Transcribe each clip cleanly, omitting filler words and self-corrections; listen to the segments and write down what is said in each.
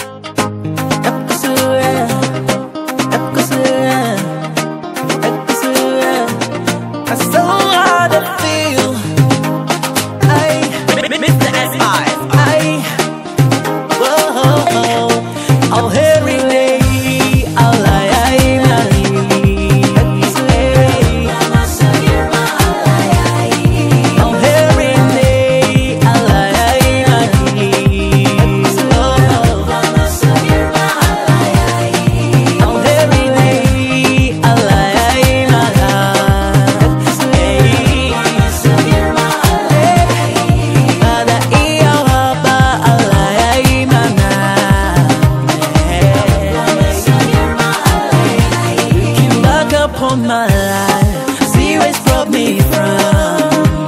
My life, see where it's brought me from.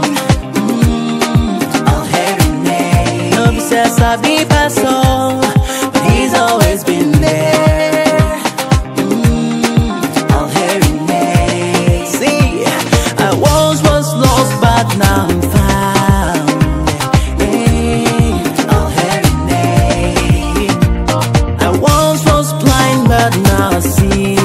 All hearing name. Nobody says I'll be past all, but he's always been there. All hearing name. See, I once was lost, but now I'm found. All hearing name. I once was blind, but now I see.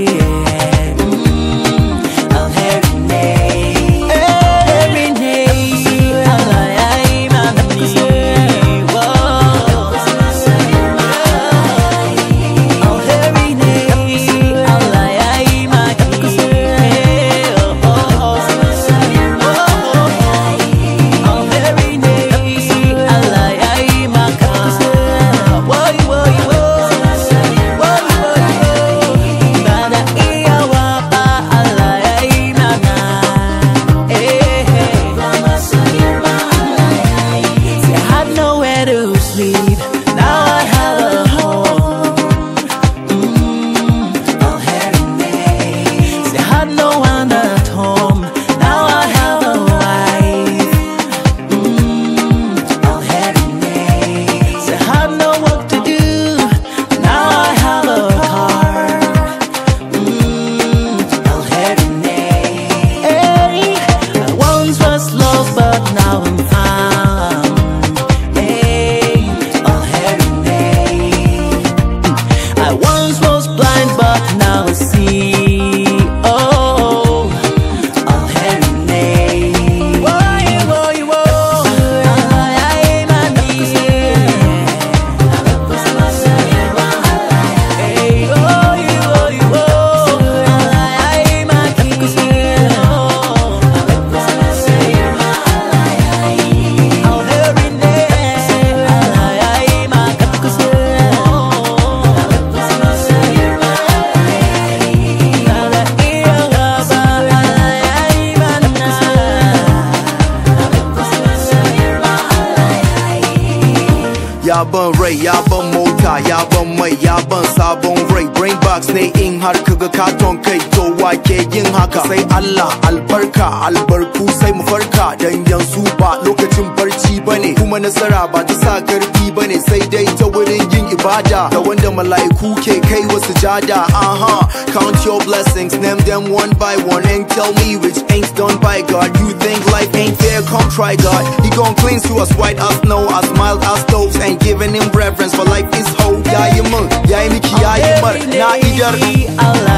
Ya ban rai, ya ban mota, ya ban mai, ya ban sabon rai. Brain box ne in har kaga katon kai, to wake yin haka. Sai Allah albarka, albarku sai mu farka. Dan yanzu ba lokacin barci bane, kuma nasara ba ta sa karfi bane, sai dai ta wurin yin ibada da wanda mala'iku ke kai wasu jada. Count your blessings, name them one by one, and tell me which ain't done by God. You think life ain't fair? Come try God. He gon' clean to us white as snow, as mild as stoves, and giving him reverence for life is hope. Ya yi mun, ya yi miki, ya yi mar, na idar.